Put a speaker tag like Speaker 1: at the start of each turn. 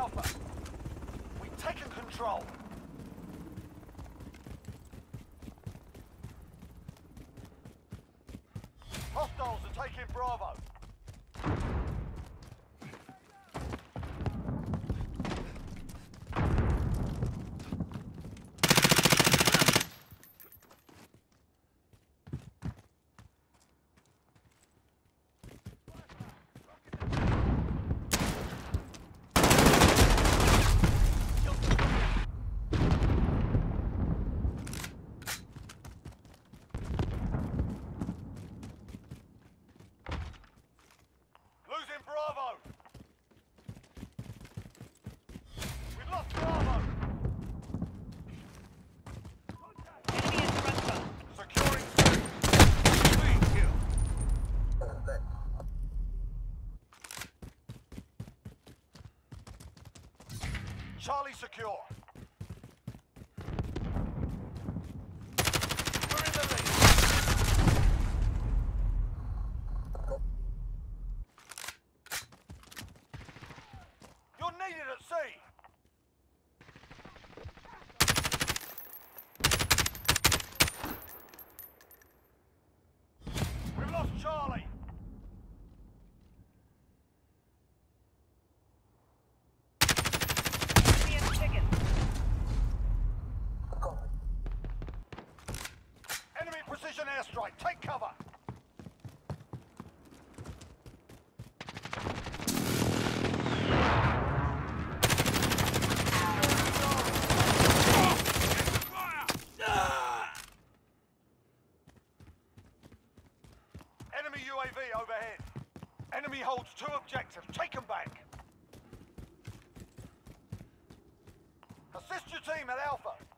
Speaker 1: Alpha. We've taken control. Hostiles are taking Bravo. Bravo! We've lost Bravo!
Speaker 2: Enemy in front.
Speaker 1: Securing C. Clean kill. Charlie secure. We're in the lead. You're needed at sea! We've lost Charlie!
Speaker 2: Enemy in chicken.
Speaker 1: Enemy precision airstrike, take cover! Enemy UAV overhead. Enemy holds 2 objectives. Take them back. Assist your team at Alpha.